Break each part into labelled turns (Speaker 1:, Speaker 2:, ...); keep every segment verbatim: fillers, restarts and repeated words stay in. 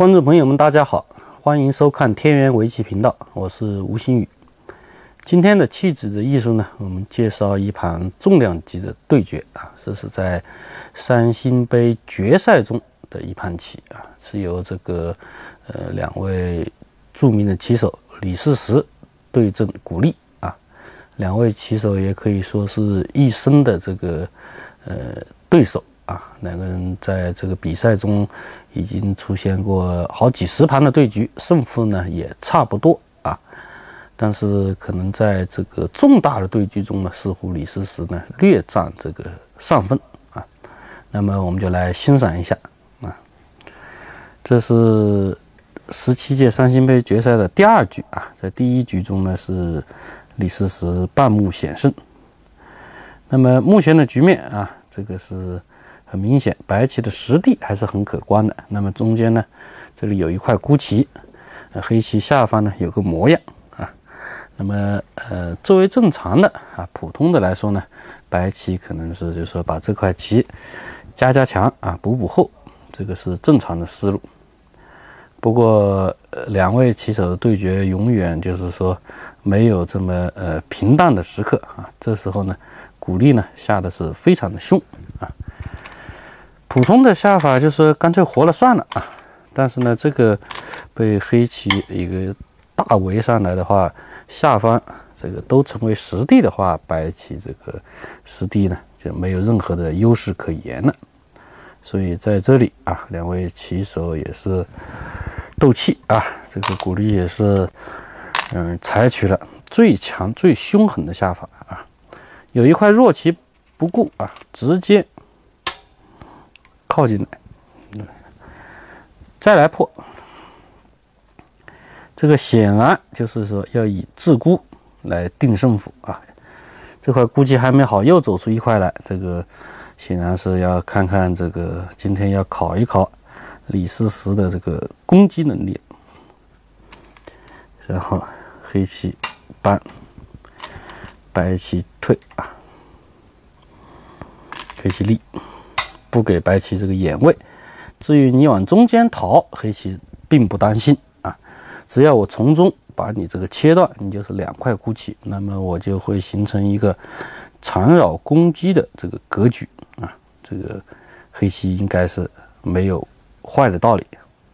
Speaker 1: 观众朋友们，大家好，欢迎收看天元围棋频道，我是吴新宇。今天的棋子的艺术呢，我们介绍一盘重量级的对决啊，这是在三星杯决赛中的一盘棋啊，是由这个呃两位著名的棋手李世石对阵古力啊，两位棋手也可以说是一生的这个呃对手啊，两个人在这个比赛中已经出现过好几十盘的对局，胜负呢也差不多啊，但是可能在这个重大的对局中呢，似乎李世石呢略占这个上风啊。那么我们就来欣赏一下啊，这是十七届三星杯决赛的第二局啊，在第一局中呢是李世石半目险胜。那么目前的局面啊，这个是很明显，白棋的实地还是很可观的。那么中间呢，这里有一块孤棋，呃，黑棋下方呢有个模样啊。那么呃，作为正常的啊，普通的来说呢，白棋可能是就是说把这块棋加加强啊，补补厚，这个是正常的思路。不过，呃，两位棋手的对决永远就是说没有这么呃平淡的时刻啊。这时候呢，古力呢下的是非常的凶啊。普通的下法就是干脆活了算了啊，但是呢，这个被黑棋一个大围上来的话，下方这个都成为实地的话，白棋这个实地呢就没有任何的优势可言了。所以在这里啊，两位棋手也是斗气啊，这个古力也是嗯采取了最强最凶狠的下法啊，有一块弱棋不顾啊，直接靠进来，再来破。这个显然就是说要以自孤来定胜负啊。这块孤棋还没好，又走出一块来，这个显然是要看看这个今天要考一考李世石的这个攻击能力。然后黑棋搬，白棋退啊，黑棋立。不给白棋这个眼位，至于你往中间逃，黑棋并不担心啊。只要我从中把你这个切断，你就是两块孤棋，那么我就会形成一个缠绕攻击的这个格局啊。这个黑棋应该是没有坏的道理。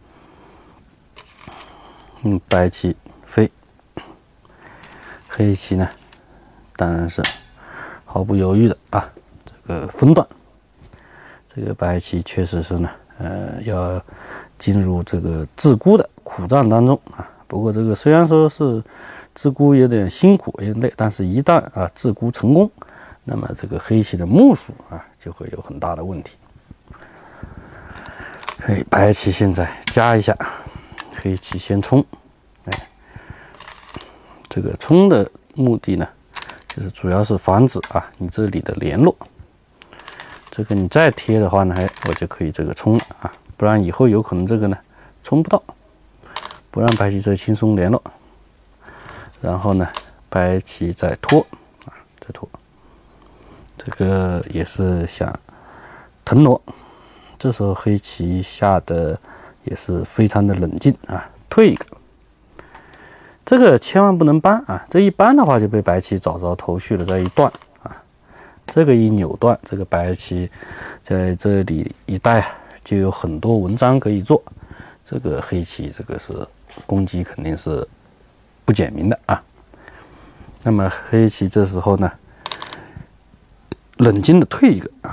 Speaker 1: 嗯，白棋飞，黑棋呢，当然是毫不犹豫的啊，这个分段。这个白棋确实是呢，呃，要进入这个自孤的苦战当中啊。不过这个虽然说是自孤有点辛苦，有点累，但是一旦啊自孤成功，那么这个黑棋的目数啊就会有很大的问题。嘿，白棋现在加一下，黑棋先冲，哎，这个冲的目的呢，就是主要是防止啊你这里的联络。这个你再贴的话呢，哎，我就可以这个冲了啊，不然以后有可能这个呢冲不到，不让白棋这轻松联络。然后呢，白棋再拖啊，再拖，这个也是想腾挪。这时候黑棋下的也是非常的冷静啊，退一个。这个千万不能搬啊，这一搬的话就被白棋找着头绪了，这一断。这个一扭断，这个白棋在这里一带就有很多文章可以做。这个黑棋这个是攻击肯定是不简明的啊。那么黑棋这时候呢，冷静的退一个啊。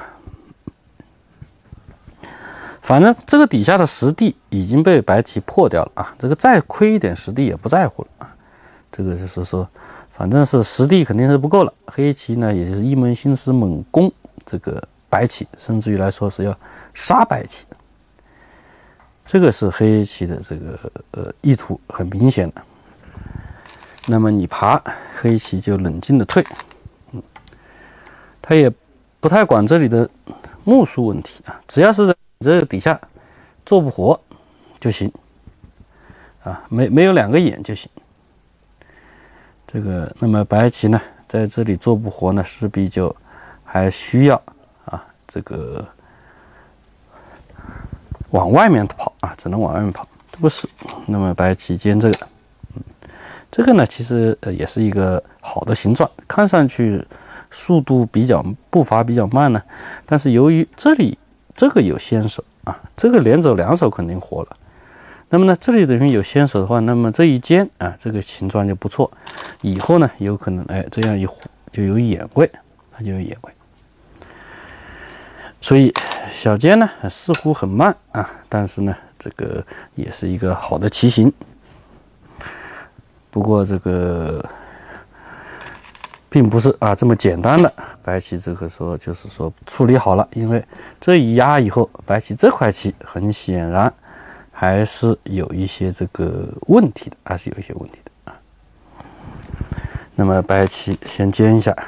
Speaker 1: 反正这个底下的实地已经被白棋破掉了啊，这个再亏一点实地也不在乎了啊。这个就是说，反正是实地肯定是不够了，黑棋呢也就是一门心思猛攻这个白棋，甚至于来说是要杀白棋。这个是黑棋的这个呃意图很明显的。那么你爬，黑棋就冷静的退，嗯，他也不太管这里的目数问题啊，只要是在这个底下做不活就行啊，没没有两个眼就行。这个，那么白棋呢，在这里做不活呢，势必就还需要啊，这个往外面跑啊，只能往外面跑。 都不是。那么白棋尖这个，嗯，这个呢其实呃也是一个好的形状，看上去速度比较步伐比较慢呢，但是由于这里这个有先手啊，这个连走两手肯定活了。那么呢，这里等于有先手的话，那么这一尖啊，这个形状就不错。以后呢，有可能哎这样一虎就有眼位，它就有眼位。所以小尖呢似乎很慢啊，但是呢，这个也是一个好的棋形。不过这个并不是啊这么简单的。白棋这个时候就是说处理好了，因为这一压以后，白棋这块棋很显然还是有一些这个问题的，还是有一些问题的啊。那么白棋先尖一下，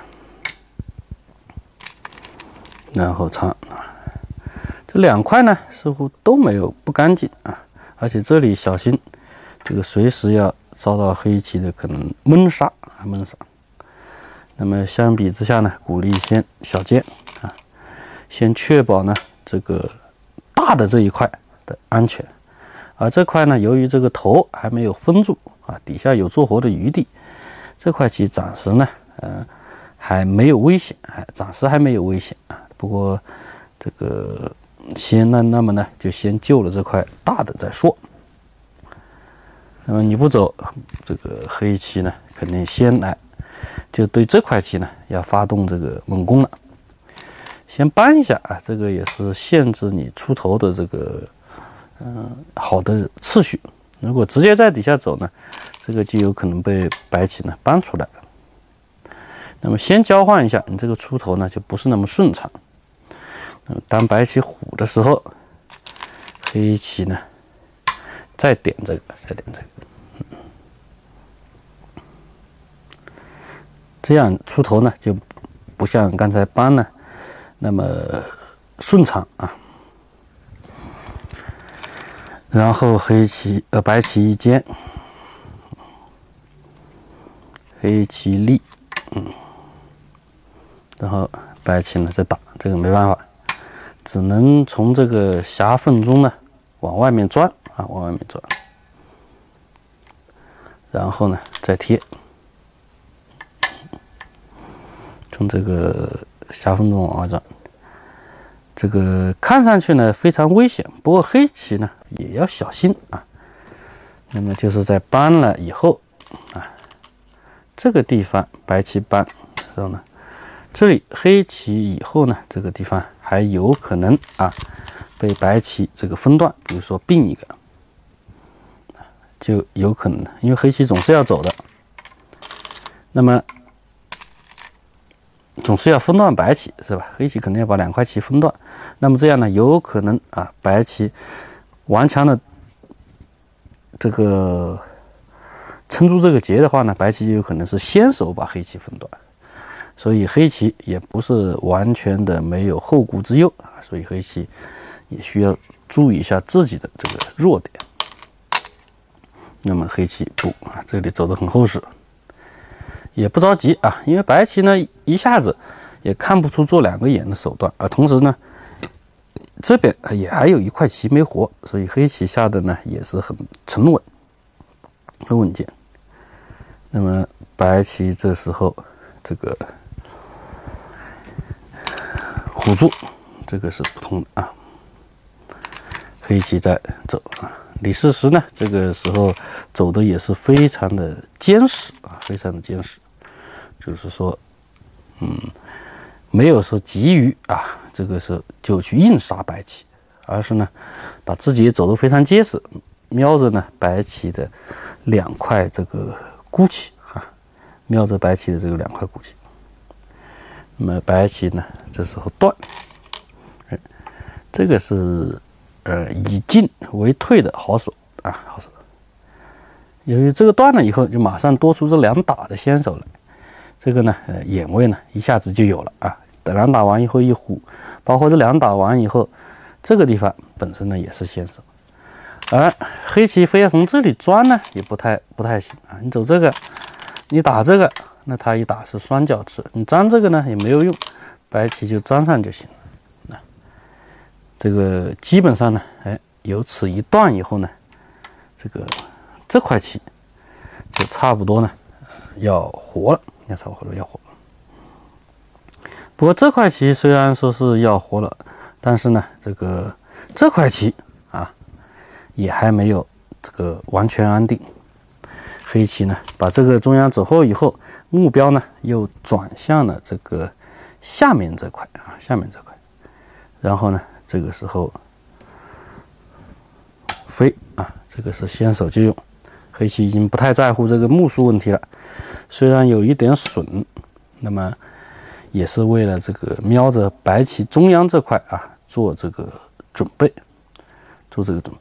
Speaker 1: 然后长。这两块呢似乎都没有不干净啊，而且这里小心，这个随时要遭到黑棋的可能闷杀啊闷杀。那么相比之下呢，鼓励先小尖啊，先确保呢这个大的这一块的安全。而这块呢，由于这个头还没有封住啊，底下有做活的余地，这块棋暂时呢，呃，还没有危险，还暂时还没有危险啊。不过这个先那那么呢，就先救了这块大的再说。那么你不走，这个黑棋呢，肯定先来，就对这块棋呢要发动这个猛攻了。先搬一下啊，这个也是限制你出头的这个。嗯，好的次序。如果直接在底下走呢，这个就有可能被白棋呢搬出来了。那么先交换一下，你这个出头呢就不是那么顺畅。嗯，当白棋虎的时候，黑棋呢再点这个，再点这个，嗯，这样出头呢就不像刚才搬呢那么顺畅啊。然后黑棋呃白棋一尖，黑棋立，嗯，然后白棋呢再打，这个没办法，只能从这个狭缝中呢往外面钻啊，往外面钻，然后呢再贴，从这个狭缝中往外钻。这个看上去呢非常危险，不过黑棋呢也要小心啊。那么就是在搬了以后啊，这个地方白棋搬，然后呢，这里黑棋以后呢，这个地方还有可能啊被白棋这个分段，比如说并一个，就有可能，因为黑棋总是要走的，那么总是要分段白棋是吧？黑棋肯定要把两块棋分段。那么这样呢，有可能啊，白棋顽强的这个撑住这个结的话呢，白棋就有可能是先手把黑棋分段，所以黑棋也不是完全的没有后顾之忧啊，所以黑棋也需要注意一下自己的这个弱点。那么黑棋不啊，这里走得很厚实，也不着急啊，因为白棋呢一下子也看不出做两个眼的手段，而同时呢。这边也还有一块棋没活，所以黑棋下的呢也是很沉稳、很稳健。那么白棋这时候这个虎住，这个是不通的啊。黑棋在走啊，李世石呢这个时候走的也是非常的坚实啊，非常的坚实，就是说，嗯，没有说急于啊。这个是就去硬杀白棋，而是呢，把自己也走得非常结实，瞄着呢白棋的两块这个孤棋啊，瞄着白棋的这个两块孤棋。那么白棋呢，这时候断，哎，这个是呃以进为退的好手啊，好手。由于这个断了以后，就马上多出这两打的先手来，这个呢，呃，眼位呢一下子就有了啊。两打完以后一虎，包括这两打完以后，这个地方本身呢也是先手，而黑棋非要从这里钻呢，也不太不太行啊。你走这个，你打这个，那他一打是双角吃，你粘这个呢也没有用，白棋就粘上就行了。那这个基本上呢，哎，由此一断以后呢， 这个这块棋就差不多呢要活了，要差不多要活了。不过这块棋虽然说是要活了，但是呢，这个这块棋啊也还没有这个完全安定。黑棋呢把这个中央走后以后，目标呢又转向了这个下面这块啊，下面这块，然后呢这个时候飞啊，这个是先手借用。黑棋已经不太在乎这个目数问题了，虽然有一点损，那么也是为了这个瞄着白棋中央这块啊做这个准备，做这个准备。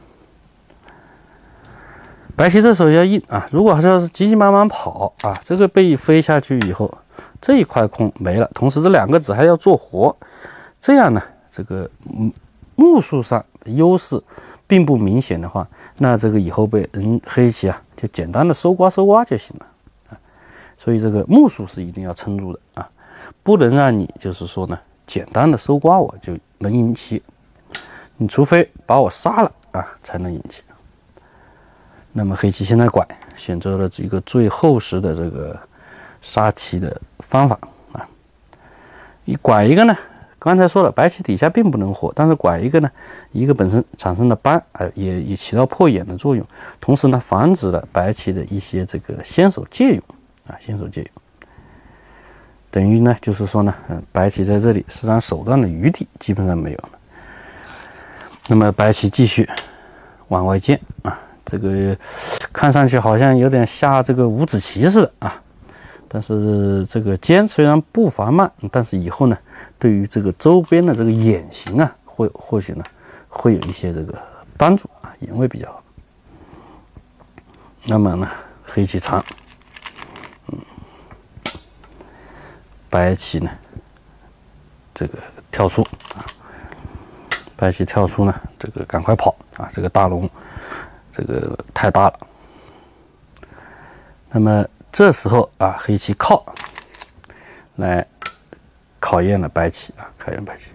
Speaker 1: 白棋这时候要硬啊，如果还是要是急急忙忙跑啊，这个被飞下去以后，这一块空没了，同时这两个子还要做活，这样呢，这个目数上的优势并不明显的话，那这个以后被人黑棋啊就简单的搜刮搜刮就行了啊。所以这个目数是一定要撑住的啊，不能让你就是说呢简单的搜刮我就能赢棋，你除非把我杀了啊才能赢棋。那么黑棋现在拐，选择了一个最厚实的这个杀棋的方法啊。一拐一个呢，刚才说了，白棋底下并不能活，但是拐一个呢，一个本身产生的斑，呃，也也起到破眼的作用，同时呢，防止了白棋的一些这个先手借用啊，先手借用，等于呢，就是说呢，嗯、呃，白棋在这里实际上手段的余地基本上没有了。那么白棋继续往外建啊。这个看上去好像有点下这个五子棋似的啊，但是这个尖虽然步伐慢，但是以后呢，对于这个周边的这个眼形啊，或或许呢会有一些这个帮助啊，眼位比较好。那么呢，黑棋长，嗯，白棋呢这个跳出啊，白棋跳出呢，这个赶快跑啊，这个大龙。这个太大了，那么这时候啊，黑棋靠来考验了白棋啊，考验白棋，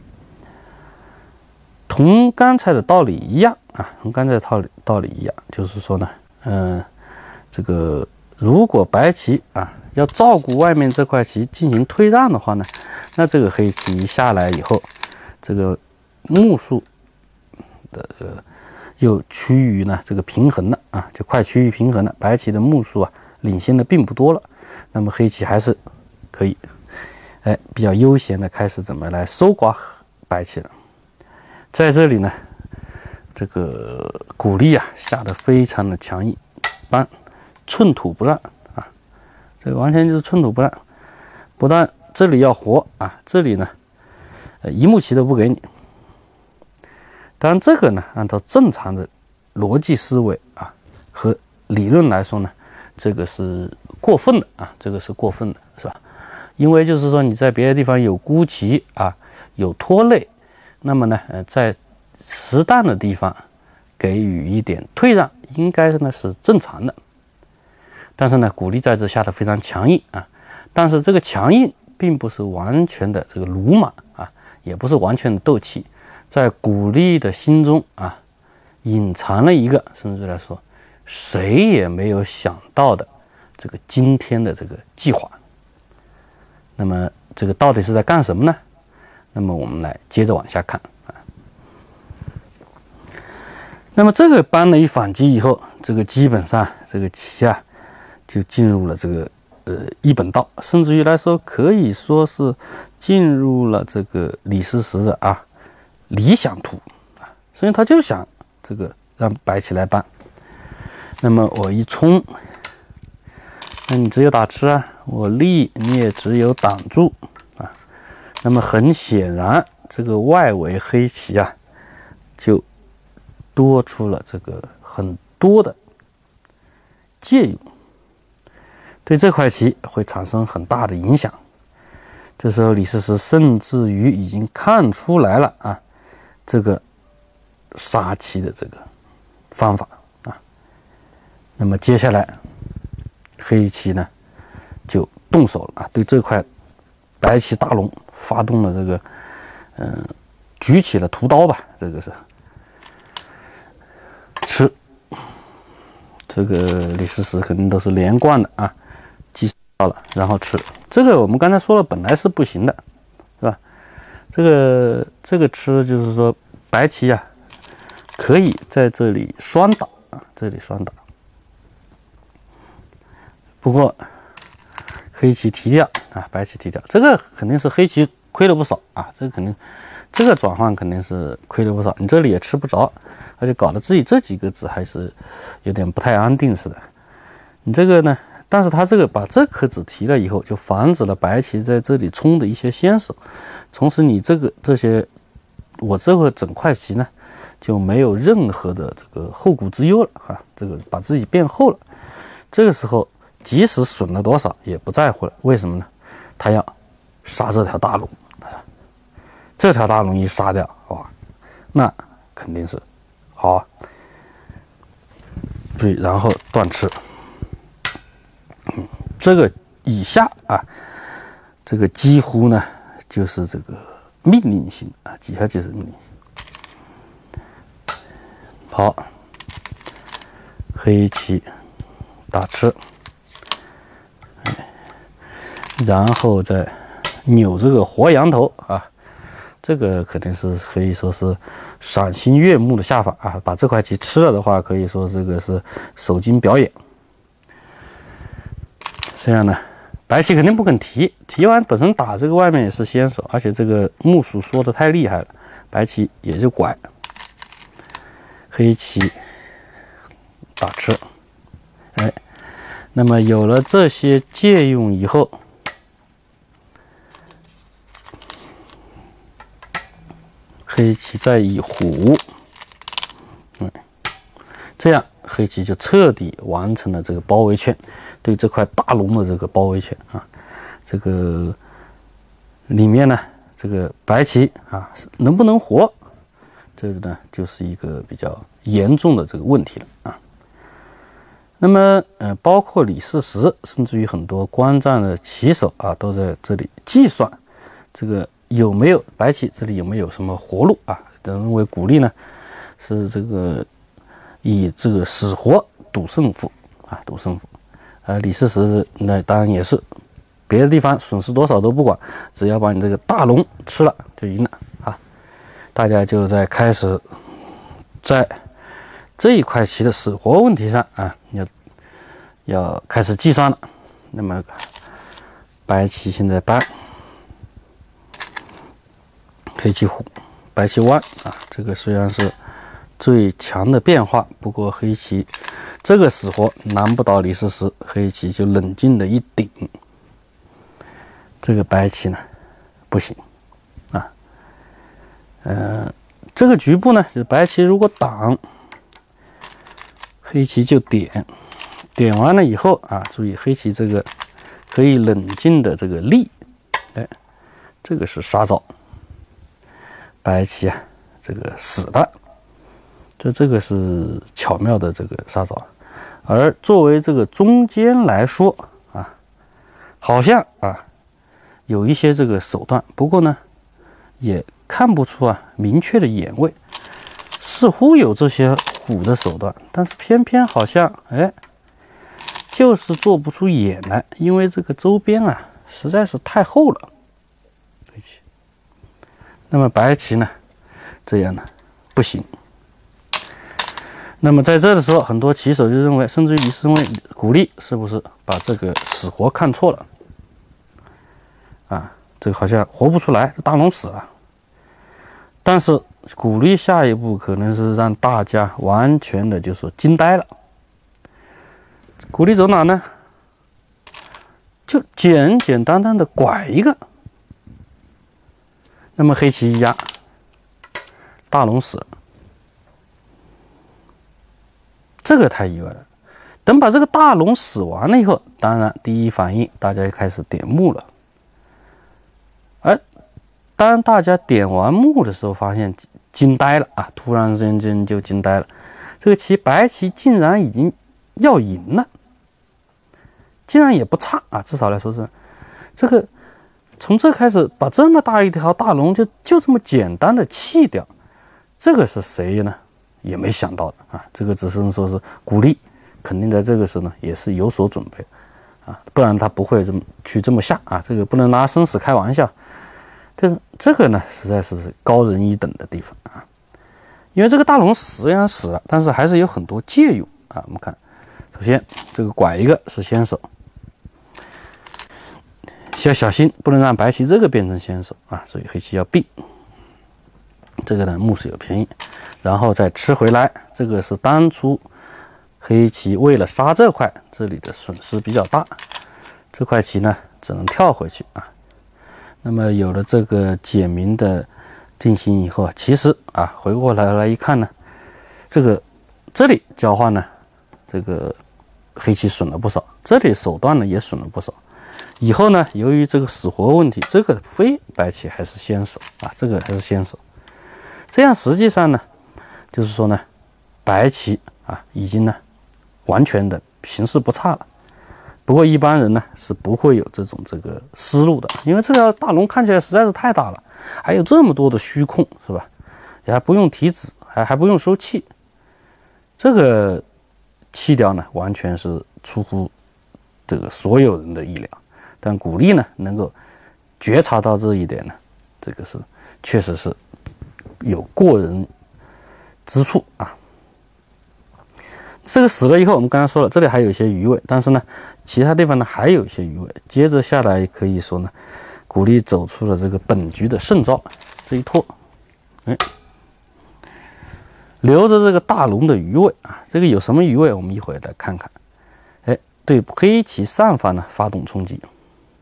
Speaker 1: 同刚才的道理一样啊，同刚才的道理道理一样，就是说呢，嗯、呃，这个如果白棋啊要照顾外面这块棋进行退让的话呢，那这个黑棋一下来以后，这个目数的呃。又趋于呢这个平衡了啊，就快趋于平衡了。白棋的目数啊领先的并不多了，那么黑棋还是可以，哎，比较悠闲的开始怎么来搜刮白棋了。在这里呢，这个鼓励啊下得非常的强硬，搬寸土不让啊，这个完全就是寸土不让。不但这里要活啊，这里呢，呃，一目棋都不给你。当然，这个呢，按照正常的逻辑思维啊和理论来说呢，这个是过分的啊，这个是过分的，是吧？因为就是说你在别的地方有孤棋啊，有拖累，那么呢，呃，在适当的地方给予一点退让，应该呢是正常的。但是呢，鼓励在这下的非常强硬啊，但是这个强硬并不是完全的这个鲁莽啊，也不是完全的斗气。在鼓励的心中啊，隐藏了一个，甚至来说，谁也没有想到的这个今天的这个计划。那么，这个到底是在干什么呢？那么我们来接着往下看啊。那么这个搬了一反击以后，这个基本上这个棋啊，就进入了这个呃一本道，甚至于来说可以说是进入了这个李师石的啊。理想图啊，所以他就想这个让白棋来搬。那么我一冲，那你只有打吃啊，我立你也只有挡住啊。那么很显然，这个外围黑棋啊，就多出了这个很多的借用，对这块棋会产生很大的影响。这时候李师石甚至于已经看出来了啊。这个杀棋的这个方法啊，那么接下来黑棋呢就动手了啊，对这块白棋大龙发动了这个，嗯、呃，举起了屠刀吧，这个是吃这个李世石肯定都是连贯的啊，击到了然后吃。这个我们刚才说了，本来是不行的，是吧？这个这个吃就是说白棋啊，可以在这里双打啊，这里双打。不过黑棋提掉啊，白棋提掉，这个肯定是黑棋亏了不少啊，这个肯定这个转换肯定是亏了不少，你这里也吃不着，而且搞得自己这几个子还是有点不太安定似的。你这个呢，但是他这个把这颗子提了以后，就防止了白棋在这里冲的一些先手，同时你这个这些我这个整块棋呢就没有任何的这个后顾之忧了啊，这个把自己变厚了。这个时候即使损了多少也不在乎了，为什么呢？他要杀这条大龙，这条大龙一杀掉，哇，那肯定是好啊。对，然后断吃。嗯，这个以下啊，这个几乎呢就是这个命令性啊，底下就是命令性。好，黑棋打吃。然后再扭这个活羊头啊，这个肯定是可以说是赏心悦目的下法啊。把这块棋吃了的话，可以说这个是手筋表演。这样呢，白棋肯定不肯提，提完本身打这个外面也是先手，而且这个目数缩得太厉害了，白棋也就拐。黑棋打吃，哎，那么有了这些借用以后。黑棋再以虎，嗯，这样黑棋就彻底完成了这个包围圈，对这块大龙的这个包围圈啊。这个里面呢，这个白棋啊能不能活，这个呢就是一个比较严重的这个问题了啊。那么，呃，包括李世石，甚至于很多观战的棋手啊，都在这里计算这个。有没有白棋这里有没有什么活路啊？认为鼓励呢是这个以这个死活赌胜负啊，赌胜负。呃，李世石那当然也是，别的地方损失多少都不管，只要把你这个大龙吃了就赢了啊！大家就在开始在这一块棋的死活问题上啊，要要开始计算了。那么白棋现在搬。黑棋虎，白棋弯啊，这个虽然是最强的变化，不过黑棋这个死活难不倒李世石，黑棋就冷静的一顶，这个白棋呢不行啊，呃，这个局部呢，就是白棋如果挡，黑棋就点，点完了以后啊，注意黑棋这个可以冷静的这个立，哎，这个是杀招。白棋啊，这个死了，这这个是巧妙的这个杀招。而作为这个中间来说啊，好像啊有一些这个手段，不过呢也看不出啊明确的眼位，似乎有这些虎的手段，但是偏偏好像哎就是做不出眼来，因为这个周边啊实在是太厚了。那么白棋呢，这样呢不行。那么在这的时候，很多棋手就认为，甚至于李世石鼓励是不是把这个死活看错了？啊，这个好像活不出来，大龙死了。但是鼓励下一步可能是让大家完全的就说惊呆了。鼓励走哪呢？就简简单单的拐一个。那么黑棋一压，大龙死了，这个太意外了。等把这个大龙死完了以后，当然第一反应大家就开始点目了。而当大家点完目的时候，发现惊呆了啊！突然之间就惊呆了，这个棋白棋竟然已经要赢了，竟然也不差啊！至少来说是这个。从这开始，把这么大一条大龙就就这么简单的弃掉，这个是谁呢？也没想到的啊！这个只是说是鼓励肯定在这个时候呢也是有所准备啊，不然他不会这么去这么下啊，这个不能拿生死开玩笑。但是这个呢，实在是高人一等的地方啊，因为这个大龙虽然死了，但是还是有很多借用啊。我们看，首先这个拐一个是先手，需要小心，不能让白棋这个变成先手啊，所以黑棋要避。这个呢，目是有便宜，然后再吃回来，这个是当初黑棋为了杀这块，这里的损失比较大，这块棋呢只能跳回去啊。那么有了这个解明的定型以后，其实啊回过来来一看呢，这个这里交换呢，这个黑棋损了不少，这里手段呢也损了不少。以后呢，由于这个死活问题，这个飞白棋还是先手啊，这个还是先手。这样实际上呢，就是说呢，白棋啊已经呢完全的形势不差了。不过一般人呢是不会有这种这个思路的，因为这条大龙看起来实在是太大了，还有这么多的虚空，是吧？也还不用提子，还还不用收气，这个弃掉呢完全是出乎这个所有人的意料。但古力呢能够觉察到这一点呢，这个是确实是有过人之处啊。这个死了以后，我们刚才说了，这里还有一些余位，但是呢，其他地方呢还有一些余位。接着下来可以说呢，古力走出了这个本局的胜招，这一拖，哎，留着这个大龙的余位啊。这个有什么余位？我们一会儿来看看。哎，对黑棋上方呢发动冲击。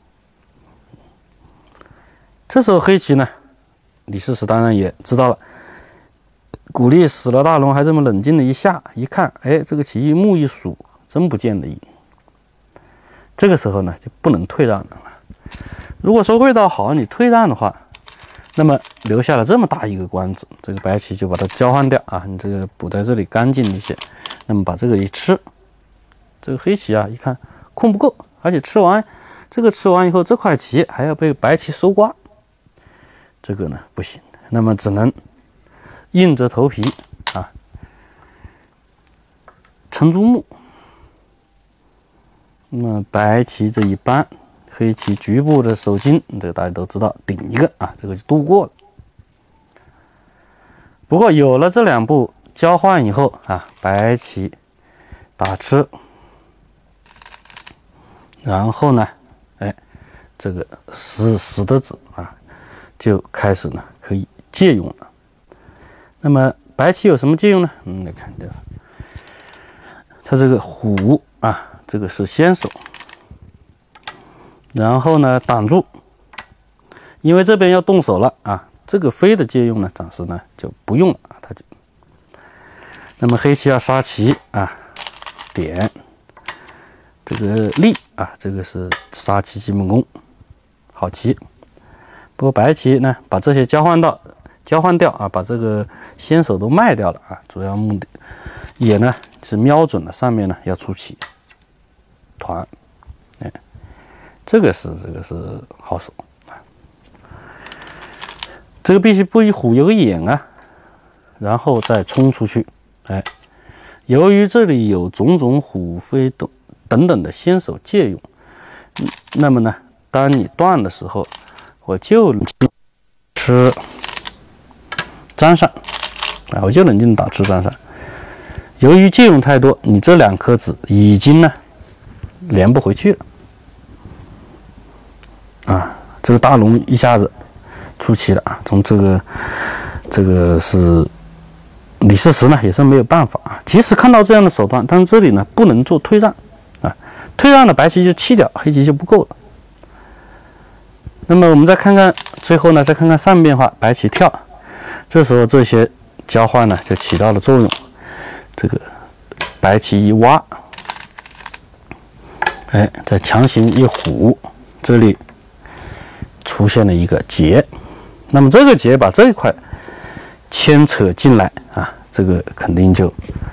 Speaker 1: 这时候黑棋呢，李世石当然也知道了。古力死了大龙，还这么冷静的一下，一看，哎，这个棋一目一数，真不见得赢。这个时候呢，就不能退让了。如果说味道好，你退让的话，那么留下了这么大一个官子，这个白棋就把它交换掉啊，你这个补在这里干净一些。那么把这个一吃，这个黑棋啊，一看空不够，而且吃完这个吃完以后，这块棋还要被白棋收刮，这个呢不行，那么只能硬着头皮啊，撑住目。那么白棋这一搬，黑棋局部的手筋，这个大家都知道，顶一个啊，这个就度过了。不过有了这两步交换以后啊，白棋打吃，然后呢，哎，这个死死的子啊，就开始呢可以借用了。那么白棋有什么借用呢？我们来看这个，它这个虎啊，这个是先手，然后呢挡住，因为这边要动手了啊，这个飞的借用呢，暂时呢就不用了啊，它就。那么黑棋要杀棋啊，点这个力啊，这个是杀棋基本功，好棋。不过白棋呢，把这些交换到。交换掉啊，把这个先手都卖掉了啊，主要目的也呢是瞄准了上面呢要出棋团，哎，这个是这个是好手啊，这个必须不一虎有个眼啊，然后再冲出去，哎，由于这里有种种虎飞等等等的先手借用，嗯，那么呢，当你断的时候，我就吃。粘上啊，我就冷静打吃粘上。由于借用太多，你这两颗子已经呢连不回去了啊！这个大龙一下子出棋了啊！从这个这个是李世石呢也是没有办法啊。即使看到这样的手段，但是这里呢不能做退让啊，退让了白棋就弃掉，黑棋就不够了。那么我们再看看最后呢，再看看上变化，白棋跳。这时候这些交换呢就起到了作用，这个白棋一挖，哎，再强行一虎，这里出现了一个劫，那么这个劫把这一块牵扯进来啊，这个肯定就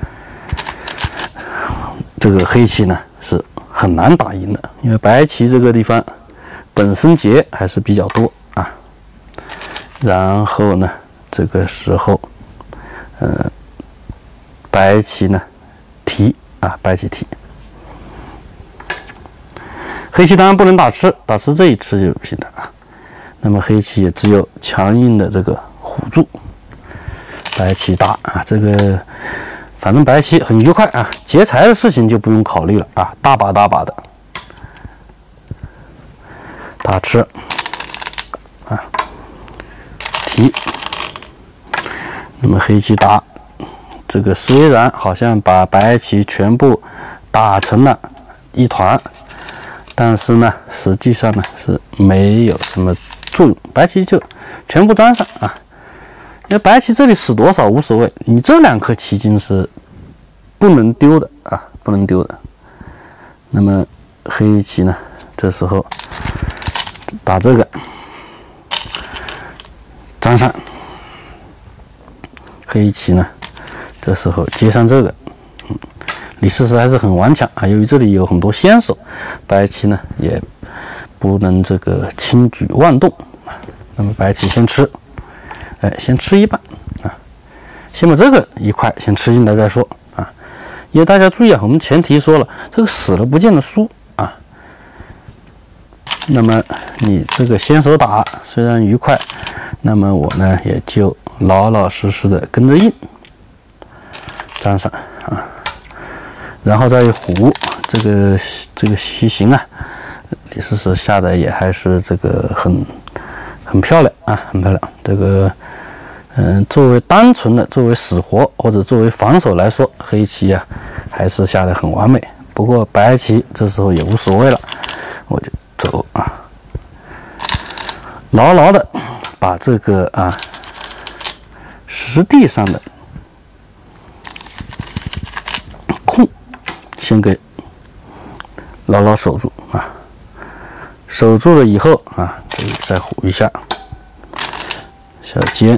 Speaker 1: 这个黑棋呢是很难打赢的，因为白棋这个地方本身劫还是比较多啊，然后呢。这个时候，呃，白棋呢提啊，白棋提。黑棋当然不能打吃，打吃这一吃就不行了啊。那么黑棋也只有强硬的这个虎住，白棋打啊，这个反正白棋很愉快啊，劫财的事情就不用考虑了啊，大把大把的打吃啊，提。那么黑棋打，这个虽然好像把白棋全部打成了一团。但是呢，实际上呢是没有什么作用，白棋就全部粘上啊。因为白棋这里死多少无所谓，你这两颗棋筋是不能丢的啊，不能丢的。那么黑棋呢，这时候打这个粘上，黑棋呢，这时候接上这个。李世石还是很顽强啊，由于这里有很多先手，白棋呢也不能这个轻举妄动。那么白棋先吃，哎，先吃一半啊，先把这个一块先吃进来再说啊。因为大家注意啊，我们前提说了，这个死了不见得输啊。那么你这个先手打虽然愉快，那么我呢也就老老实实的跟着印，粘上啊。然后再一虎，这个这个棋形啊，李世石下的也还是这个很很漂亮啊，很漂亮。这个嗯、呃，作为单纯的作为死活或者作为防守来说，黑棋啊还是下的很完美。不过白棋这时候也无所谓了，我就走啊，牢牢的把这个啊实地上的空先给牢牢守住啊，守住了以后啊，这里再虎一下，小尖，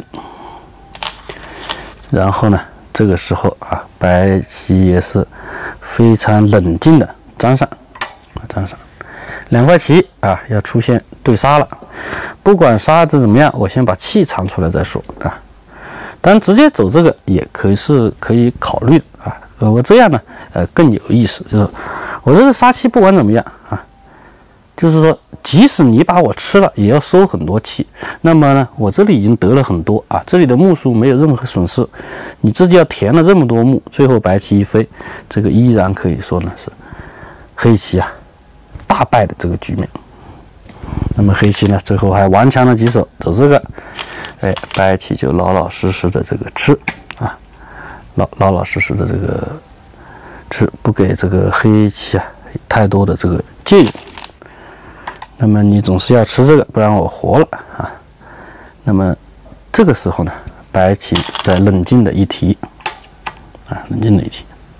Speaker 1: 然后呢，这个时候啊，白棋也是非常冷静的粘上，粘上，两块棋啊要出现对杀了，不管杀子怎么样，我先把气藏出来再说啊。当然，直接走这个也可以是可以考虑的啊。呃，我这样呢，呃，更有意思，就是我这个杀气不管怎么样啊，就是说，即使你把我吃了，也要收很多气。那么呢，我这里已经得了很多啊，这里的目数没有任何损失，你自己要填了这么多目，最后白棋一飞，这个依然可以说呢是黑棋啊大败的这个局面。那么黑棋呢，最后还顽强了几手，走这个，哎，白棋就老老实实的这个吃啊。老老老实实的这个吃，不给这个黑棋啊太多的这个借用。那么你总是要吃这个，不然我活了啊。那么这个时候呢，白棋再冷静的一提啊，冷静的一提，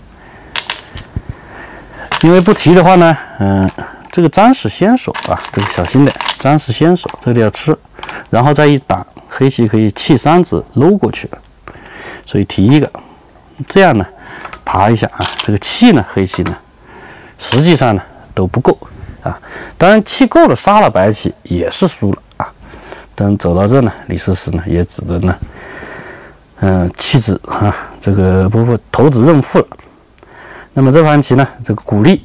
Speaker 1: 因为不提的话呢，嗯、呃，这个张是先手啊，这个小心点，张是先手，这里要吃，然后再一打，黑棋可以弃三子搂过去了，所以提一个。这样呢，爬一下啊，这个气呢，黑棋呢，实际上呢都不够啊。当然气够了，杀了白棋也是输了啊。但走到这呢，李世石呢也只能呢，嗯、呃，弃子啊，这个不不投子认负了。那么这盘棋呢，这个鼓励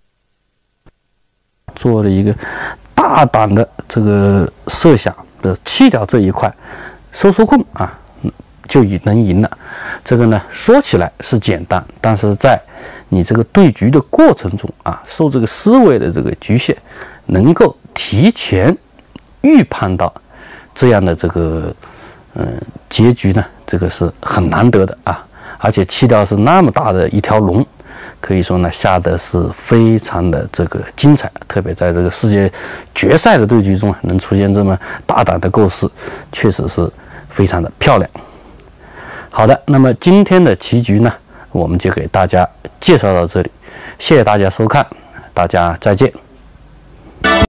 Speaker 1: 做了一个大胆的这个设想的弃掉这一块，收收空啊。就已能赢了，这个呢说起来是简单，但是在你这个对局的过程中啊，受这个思维的这个局限，能够提前预判到这样的这个嗯、呃、结局呢，这个是很难得的啊，而且弃掉是那么大的一条龙，可以说呢下的是非常的这个精彩，特别在这个世界决赛的对局中能出现这么大胆的构思，确实是非常的漂亮。好的，那么今天的棋局呢，我们就给大家介绍到这里，谢谢大家收看，大家再见。